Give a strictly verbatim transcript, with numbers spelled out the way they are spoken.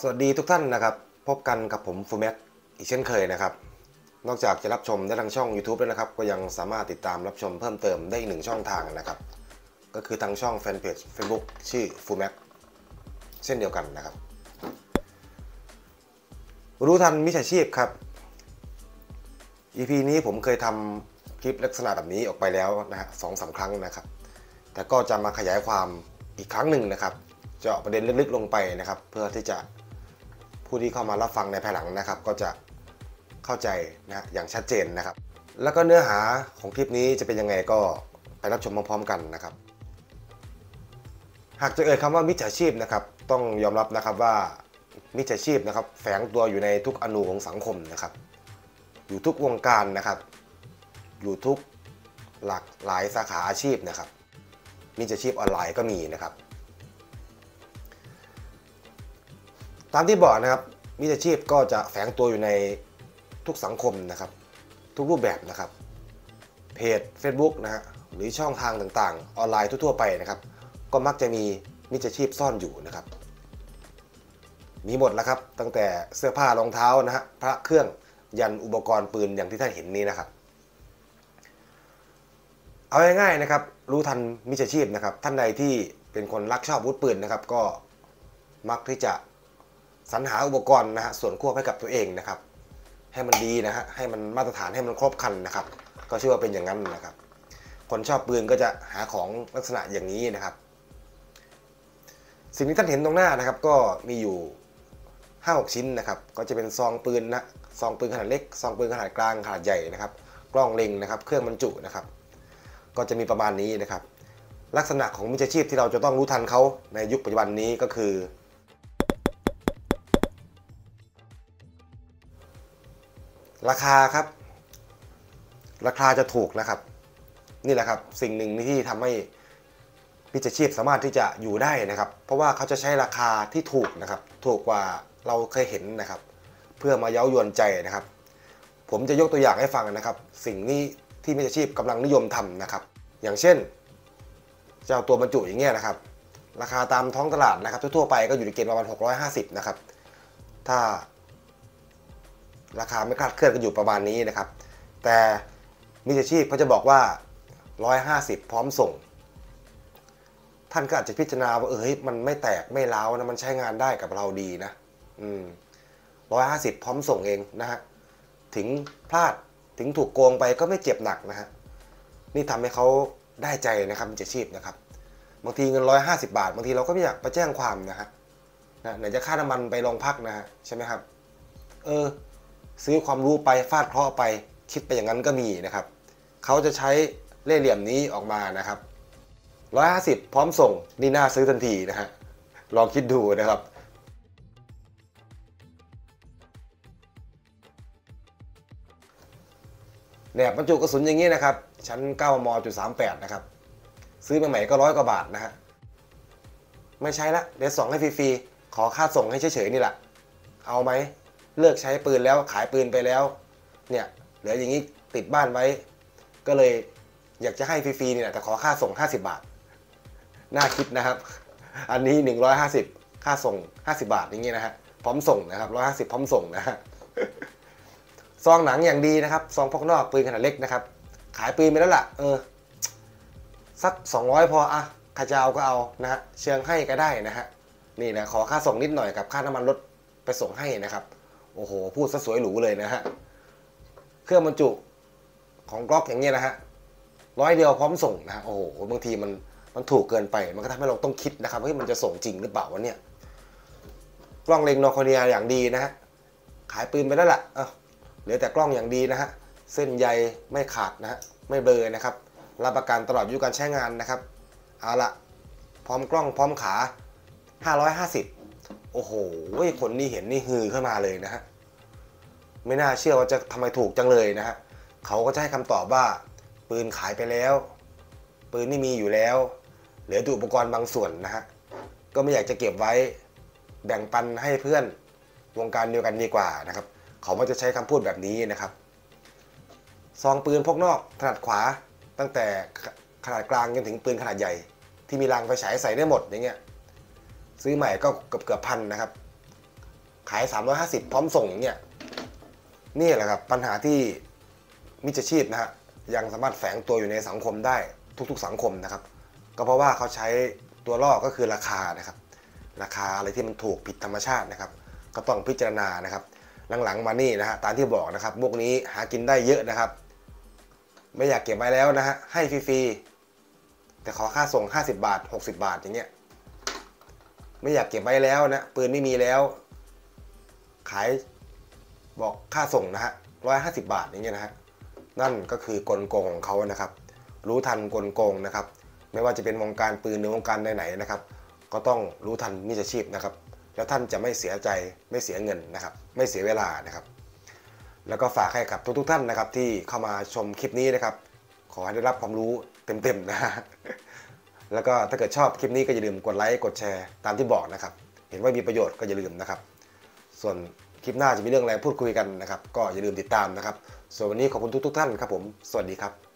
สวัสดีทุกท่านนะครับพบกันกับผมฟูแม็กอีกเช่นเคยนะครับนอกจากจะรับชมได้ทางช่อง ยูทูบ แล้วนะครับก็ยังสามารถติดตามรับชมเพิ่มเติมได้อีกหนึ่งช่องทางนะครับก็คือทางช่องแฟนเพจ Facebook ชื่อฟูแม็กเช่นเดียวกันนะครับรู้ทันมิจฉาชีพครับ อี พี นี้ผมเคยทำคลิปลักษณะแบบนี้ออกไปแล้วนะฮะสองสามครั้งนะครับแต่ก็จะมาขยายความอีกครั้งหนึ่งนะครับเจาะประเด็นลึกๆลงไปนะครับเพื่อที่จะผู้ที่เข้ามารับฟังในภายหลังนะครับก็จะเข้าใจนะอย่างชัดเจนนะครับแล้วก็เนื้อหาของคลิปนี้จะเป็นยังไงก็ไปรับชมพร้อมๆกันนะครับหากจะเอ่ยคำว่ามิจฉาชีพนะครับต้องยอมรับนะครับว่ามิจฉาชีพนะครับแฝงตัวอยู่ในทุกอนูของสังคมนะครับอยู่ทุกวงการนะครับอยู่ทุกหลากหลายสาขาอาชีพนะครับมิจฉาชีพออนไลน์ก็มีนะครับตามที่บอกนะครับมิจฉาชีพก็จะแฝงตัวอยู่ในทุกสังคมนะครับทุกรูปแบบนะครับเพจ Facebook นะฮะหรือช่องทางต่างๆออนไลน์ทั่วๆไปนะครับก็มักจะมีมิจฉาชีพซ่อนอยู่นะครับมีหมดแล้วครับตั้งแต่เสื้อผ้ารองเท้านะฮะพระเครื่องยันอุปกรณ์ปืนอย่างที่ท่านเห็นนี้นะครับเอาง่ายๆนะครับรู้ทันมิจฉาชีพนะครับท่านใดที่เป็นคนรักชอบอาวุธปืนนะครับก็มักที่จะสรรหาอุปกรณ์นะฮะส่วนควบให้กับตัวเองนะครับให้มันดีนะฮะให้มันมาตรฐานให้มันครบครันนะครับก็เชื่อว่าเป็นอย่างนั้นนะครับคนชอบปืนก็จะหาของลักษณะอย่างนี้นะครับสิ่งที่ท่านเห็นตรงหน้านะครับก็มีอยู่ ห้าหก ชิ้นนะครับก็จะเป็นซองปืนนะซองปืนขนาดเล็กซองปืนขนาดกลางขนาดใหญ่นะครับกล้องเล็งนะครับเครื่องบรรจุนะครับก็จะมีประมาณนี้นะครับลักษณะของมิจฉาชีพที่เราจะต้องรู้ทันเขาในยุคปัจจุบันนี้ก็คือราคาครับราคาจะถูกนะครับนี่แหละครับสิ่งหนึ่งที่ทำให้มิจฉาชีพสามารถที่จะอยู่ได้นะครับเพราะว่าเขาจะใช้ราคาที่ถูกนะครับถูกกว่าเราเคยเห็นนะครับเพื่อมาเย้ายวนใจนะครับผมจะยกตัวอย่างให้ฟังนะครับสิ่งนี้ที่มิจฉาชีพกำลังนิยมทำนะครับอย่างเช่นเจ้าตัวบรรจุอย่างเงี้ยนะครับราคาตามท้องตลาดนะครับทั่วๆไปก็อยู่ในเกณฑ์ประมาณหกร้อยห้าสิบนะครับถ้าราคาไม่คลาดเคลื่อนกันอยู่ประมาณนี้นะครับแต่มิจฉาชีพเขาจะบอกว่าหนึ่งร้อยห้าสิบพร้อมส่งท่านก็อาจจะพิจารณาว่าเออมันไม่แตกไม่ร้าวนะมันใช้งานได้กับเราดีนะอืมหนึ่งร้อยห้าสิบพร้อมส่งเองนะฮะถึงพลาดถึงถูกโกงไปก็ไม่เจ็บหนักนะฮะนี่ทำให้เขาได้ใจนะครับมิจฉาชีพนะครับบางทีเงินหนึ่งร้อยห้าสิบบาทบางทีเราก็ไม่อยากไปแจ้งความนะฮะไหนจะค่าน้ำมันไปโรงพักนะฮะใช่ไหมครับเออซื้อความรู้ไปฟาดเคราะห์ไปคิดไปอย่างนั้นก็มีนะครับเขาจะใช้เล่ห์เหลี่ยมนี้ออกมานะครับหนึ่งร้อยห้าสิบพร้อมส่งนี่น่าซื้อทันทีนะฮะลองคิดดูนะครับเนี่ยบรรจุกระสุนอย่างนี้นะครับชั้น เก้าม จุด สามแปด นะครับซื้อใหม่ๆก็ร้อยกว่าบาทนะฮะไม่ใช้ละเดี๋ยวส่งให้ฟรีๆขอค่าส่งให้เฉยๆนี่แหละเอาไหมเลิกใช้ปืนแล้วขายปืนไปแล้วเนี่ยเหลืออย่างนี้ติดบ้านไว้ก็เลยอยากจะให้ฟรีๆนี่แหละแต่ขอค่าส่งห้าสิบบาทน่าคิดนะครับอันนี้หนึ่งร้อยห้าสิบค่าส่งห้าสิบบาทอย่างงี้นะฮะพร้อมส่งนะครับหนึ่งร้อยห้าสิบพร้อมส่งนะฮะซองหนังอย่างดีนะครับซองพกนอกปืนขนาดเล็กนะครับขายปืนไปแล้วล่ะเออสักสองร้อยพออ่ะใครจะเอาก็เอานะฮะเชิงให้ก็ได้นะฮะนี่นะขอค่าส่งนิดหน่อยกับค่าน้ำมันรถไปส่งให้นะครับโอ้โหพูดซะสวยหรูเลยนะฮะเครื่องบรรจุของกล็อกอย่างเงี้ยนะฮะร้อยเดียวพร้อมส่งนะโอ้โหบางทีมันมันถูกเกินไปมันก็ทำให้เราต้องคิดนะครับว่ามันจะส่งจริงหรือเปล่าวะเนี่ยกล้องเล็งนอร์คอเนียอย่างดีนะฮะขายปืนไปแล้วล่ะเออเหลือแต่กล้องอย่างดีนะฮะเส้นใยไม่ขาดนะฮะไม่เบลอนะครับรับประกันตลอดอายุการใช้งานนะครับเอาละพร้อมกล้องพร้อมขาห้าร้อยห้าสิบโอ้โหคนนี้เห็นนี่ฮือขึ้นมาเลยนะฮะไม่น่าเชื่อว่าจะทำไมถูกจังเลยนะฮะเขาก็จะให้คำตอบว่าปืนขายไปแล้วปืนนี่มีอยู่แล้วเหลืออุปกรณ์บางส่วนนะฮะก็ไม่อยากจะเก็บไว้แบ่งปันให้เพื่อนวงการเดียวกันดีกว่านะครับเขาก็จะใช้คำพูดแบบนี้นะครับซองปืนพกนอกขนาดขวาตั้งแต่ขนาดกลางจนถึงปืนขนาดใหญ่ที่มีรางไฟฉายใส่ได้หมดอย่างเงี้ยซื้อใหม่ก็เกือบเกือบพันนะครับขายสามร้อยห้าสิบพร้อมส่งอย่างเงี้ยนี่แหละครับปัญหาที่มิจฉาชีพนะฮะยังสามารถแฝงตัวอยู่ในสังคมได้ทุกๆสังคมนะครับก็เพราะว่าเขาใช้ตัวล่อก็คือราคานะครับราคาอะไรที่มันถูกผิดธรรมชาตินะครับก็ต้องพิจารณานะครับหลังๆมานี่นะฮะตามที่บอกนะครับพวกนี้หากินได้เยอะนะครับไม่อยากเก็บไว้แล้วนะฮะให้ฟรีๆแต่ขอค่าส่งห้าสิบบาทหกสิบบาทอย่างเงี้ยไม่อยากเก็บไว้แล้วนะปืนไม่มีแล้วขายบอกค่าส่งนะฮะร้อยห้าสิบบาทอย่างเงี้ยนะฮะนั่นก็คือกลโกงของเขานะครับรู้ทันกลโกงนะครับไม่ว่าจะเป็นวงการปืนหรือวงการไหนๆนะครับก็ต้องรู้ทันมิจฉาชีพนะครับแล้วท่านจะไม่เสียใจไม่เสียเงินนะครับไม่เสียเวลานะครับแล้วก็ฝากให้กับทุกๆท่านนะครับที่เข้ามาชมคลิปนี้นะครับขอให้ได้รับความรู้เต็มๆนะฮะแล้วก็ถ้าเกิดชอบคลิปนี้ก็อย่าลืมกดไลค์กดแชร์ตามที่บอกนะครับเห็นว่ามีประโยชน์ก็อย่าลืมนะครับส่วนคลิปหน้าจะมีเรื่องอะไรพูดคุยกันนะครับก็อย่าลืมติดตามนะครับส่วนวันนี้ขอบคุณทุกๆท่านครับผมสวัสดีครับ